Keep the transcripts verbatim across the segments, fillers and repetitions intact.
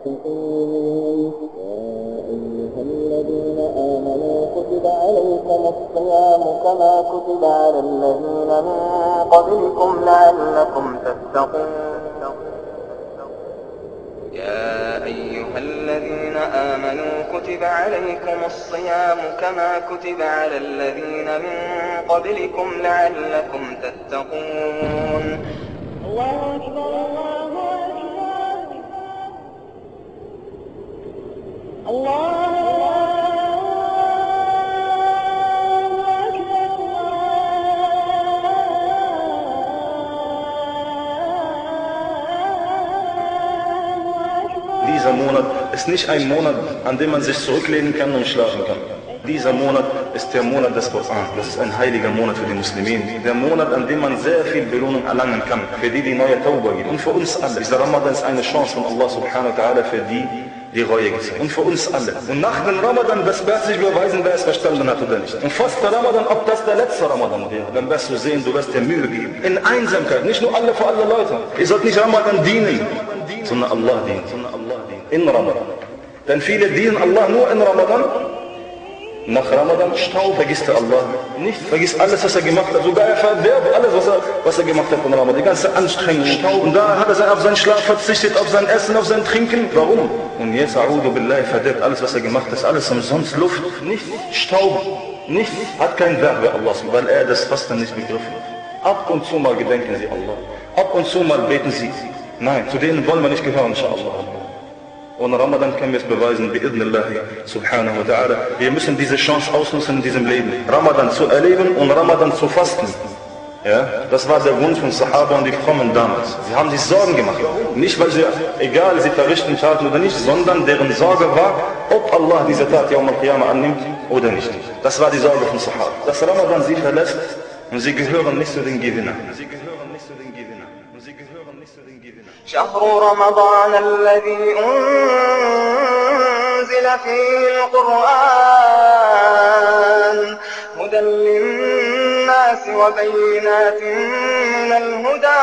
أيها الذين آمنوا كتب عليكم الصيام كما كتب على الذين من قبلكم لعلكم تتقون. يا أيها الذين آمنوا كتب عليكم الصيام كما كتب على الذين من قبلكم لعلكم تتقون. الله أكبر الله أكبر الله Dieser Monat ist nicht ein Monat, an dem man sich zurücklehnen kann und schlafen kann. Dieser Monat ist der Monat des Koran. Das ist ein heiliger Monat für die Muslimen. Der Monat, an dem man sehr viel Belohnung erlangen kann, für die, die neue Tauba geben. Und für uns alle. Dieser Ramadan ist eine Chance von Allah subhanahu wa ta'ala für die, die Reue gezeigt. Und für uns alle. Und nach dem Ramadan, das wird sich beweisen, wer es verstanden hat oder nicht. Und fast der Ramadan, ob das der letzte Ramadan wäre, dann wirst du sehen, du wirst dir Mühe geben. In Einsamkeit, nicht nur alle für alle Leute. Ihr sollt nicht Ramadan dienen, sondern Allah dienen. In Ramadan. Denn viele dienen Allah nur in Ramadan. Nach Ramadan Staub vergisst er Allah nicht. Vergisst alles, was er gemacht hat. Sogar er verderbt alles, was er, was er gemacht hat in Ramadan. Die ganze Anstrengung, Staub. Und da hat er auf seinen Schlaf verzichtet, auf sein Essen, auf sein Trinken. Warum? Und jetzt, a'udhu billahi, verderbt alles, was er gemacht hat. Ist alles umsonst. Luft, nicht Staub, nicht, hat kein Wert bei Allah, weil er das Fasten nicht begriffen hat. Ab und zu mal gedenken Sie Allah. Ab und zu mal beten Sie. Nein, zu denen wollen wir nicht gehören, inshallah. Und Ramadan können wir es beweisen, bi'idnillahi subhanahu wa ta'ala. Wir müssen diese Chance ausnutzen in diesem Leben. Ramadan zu erleben und Ramadan zu fasten. Ja, das war der Wunsch von Sahaba und die Frommen damals. Sie haben sich Sorgen gemacht. Nicht, weil sie, egal, sie verrichten Taten oder nicht, sondern deren Sorge war, ob Allah diese Tat Yawm al-Qiyamah annimmt oder nicht. Das war die Sorge von Sahaba. Dass Ramadan sie verlässt und sie gehören nicht zu den Gewinnern. Sie gehören nicht zu den Gewinnern. Und sie gehören nicht zu den Gewinnern. شهر رمضان الذي أنزل فيه القرآن هدى للناس وبينات من الهدى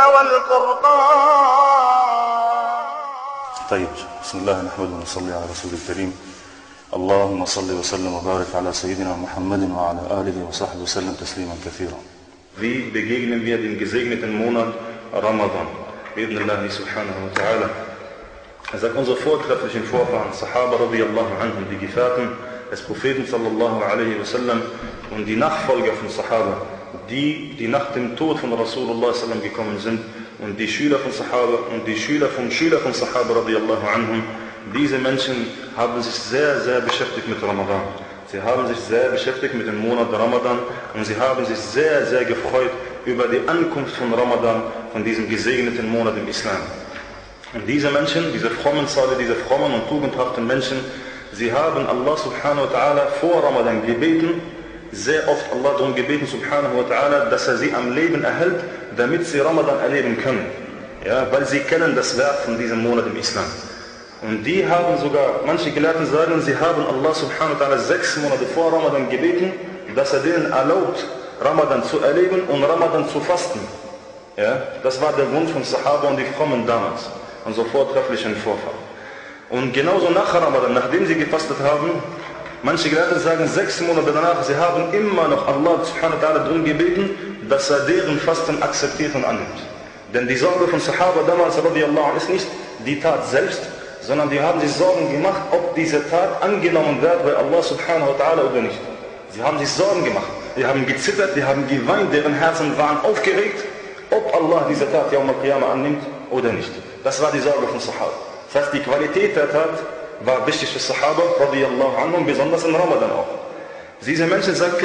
والفرقان. طيب بسم الله نحمده ونصلي على رسول الكريم. اللهم صل وسلم وبارك على سيدنا محمد وعلى آله وصحبه وسلم تسليما كثيرا. Wie begegnen wir den gesegneten Monat Ramadan? Bi'idnillahi subhanahu wa ta'ala. Er sagt, unsere vortrefflichen Vorfahren, Sahaba radiyallahu anhum, die Gefährten des Propheten sallallahu alaihi wasallam und die Nachfolger von Sahaba, die, die nach dem Tod von Rasulullah sallam gekommen sind und die Schüler von Sahaba und die Schüler von Schüler von Sahaba radiyallahu anhum, diese Menschen haben sich sehr, sehr beschäftigt mit Ramadan. Sie haben sich sehr beschäftigt mit dem Monat Ramadan und sie haben sich sehr, sehr gefreut über die Ankunft von Ramadan, von diesem gesegneten Monat im Islam. Und diese Menschen, diese frommen Zale, diese frommen und tugendhaften Menschen, sie haben Allah subhanahu wa ta'ala vor Ramadan gebeten, sehr oft Allah darum gebeten subhanahu wa ta'ala, dass er sie am Leben erhält, damit sie Ramadan erleben können. Ja, weil sie kennen das Wert von diesem Monat im Islam. Und die haben sogar, manche Gelehrten sagen, sie haben Allah subhanahu wa ta'ala sechs Monate vor Ramadan gebeten, dass er denen erlaubt, Ramadan zu erleben und Ramadan zu fasten. Ja, das war der Wunsch von Sahaba und die Frommen damals, unsere vortrefflichen Vorfahren. Und genauso nach Ramadan, nachdem sie gefastet haben, manche Gelehrte sagen, sechs Monate danach, sie haben immer noch Allah subhanahu wa ta'ala darum gebeten, dass er deren Fasten akzeptiert und annimmt. Denn die Sorge von Sahaba damals radiyallahu anhu ist nicht die Tat selbst, sondern die haben sich Sorgen gemacht, ob diese Tat angenommen wird bei Allah subhanahu wa ta'ala oder nicht. Sie haben sich Sorgen gemacht. Die haben gezittert, die haben geweint, deren Herzen waren aufgeregt, ob Allah diese Tat Yawm al-Qiyamah annimmt oder nicht. Das war die Sorge von Sahaba. Das heißt, die Qualität der Tat war wichtig für Sahaba, radiyallahu anhum, besonders in Ramadan auch. Diese Menschen sagen,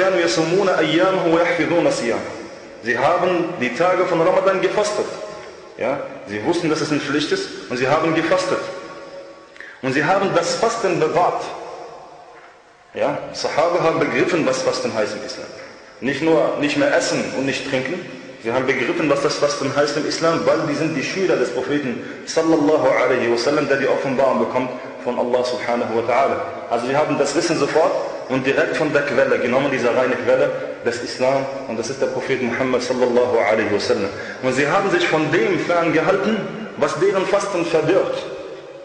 sie haben die Tage von Ramadan gefastet. Ja? Sie wussten, dass es eine Pflicht ist und sie haben gefastet. Und sie haben das Fasten bewahrt. Ja, Sahaba haben begriffen, was Fasten heißt im Islam. Nicht nur nicht mehr essen und nicht trinken. Sie haben begriffen, was das Fasten heißt im Islam, weil die sind die Schüler des Propheten sallallahu alaihi wasallam, der die Offenbarung bekommt von Allah subhanahu wa ta'ala. Also sie haben das Wissen sofort und direkt von der Quelle genommen, dieser reine Quelle des Islam, und das ist der Prophet Muhammad sallallahu alaihi wasallam. Und sie haben sich von dem ferngehalten, was deren Fasten verdirbt.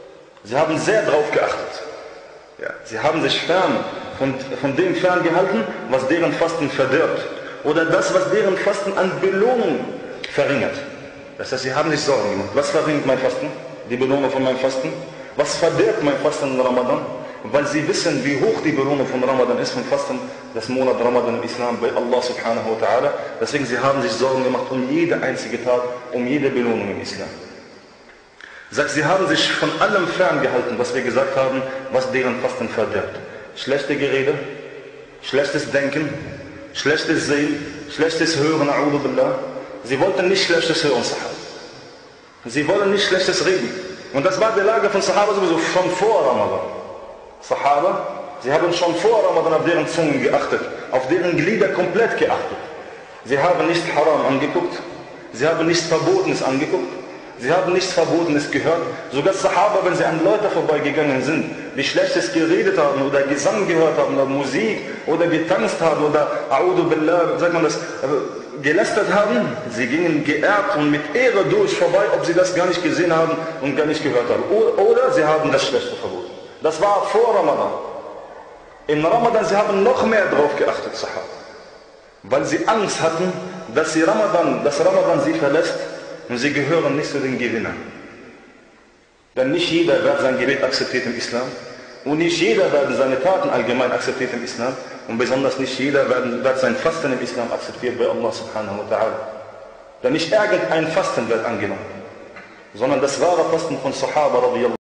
Sie haben sehr darauf geachtet. Ja, sie haben sich fern von, von dem ferngehalten, was deren Fasten verdirbt. Oder das, was deren Fasten an Belohnung verringert. Das heißt, sie haben sich Sorgen gemacht. Was verringert mein Fasten? Die Belohnung von meinem Fasten? Was verdirbt mein Fasten in Ramadan? Weil sie wissen, wie hoch die Belohnung von Ramadan ist, von Fasten, das Monat Ramadan im Islam bei Allah subhanahu wa ta'ala. Deswegen, sie haben sich Sorgen gemacht um jede einzige Tat, um jede Belohnung im Islam. Sagt, sie haben sich von allem ferngehalten, was wir gesagt haben, was deren Fasten verdirbt. Schlechte Gerede, schlechtes Denken, schlechtes Sehen, schlechtes Hören, a'udhu billah. Sie wollten nicht schlechtes hören, Sahaba. Sie wollen nicht schlechtes reden. Und das war die Lage von Sahaba sowieso schon vor Ramadan. Sahaba, sie haben schon vor Ramadan auf deren Zungen geachtet, auf deren Glieder komplett geachtet. Sie haben nicht Haram angeguckt, sie haben nichts Verbotenes angeguckt, sie haben nichts Verbotenes gehört. Sogar Sahaba, wenn sie an Leute vorbeigegangen sind, die Schlechtes geredet haben oder Gesang gehört haben oder Musik oder getanzt haben oder A'udhu Billah, sagt man das, gelästert haben, sie gingen geehrt und mit Ehre durch vorbei, ob sie das gar nicht gesehen haben und gar nicht gehört haben. Oder sie haben das Schlechte verboten. Das war vor Ramadan. Im Ramadan, sie haben noch mehr drauf geachtet, Sahaba. Weil sie Angst hatten, dass, sie Ramadan, dass Ramadan sie verlässt und sie gehören nicht zu den Gewinnern. Denn nicht jeder wird sein Gebet akzeptiert im Islam und nicht jeder wird seine Taten allgemein akzeptiert im Islam und besonders nicht jeder wird, wird sein Fasten im Islam akzeptiert bei Allah subhanahu wa ta'ala. Denn nicht irgendein Fasten wird angenommen, sondern das wahre Fasten von Sahaba radiyallahu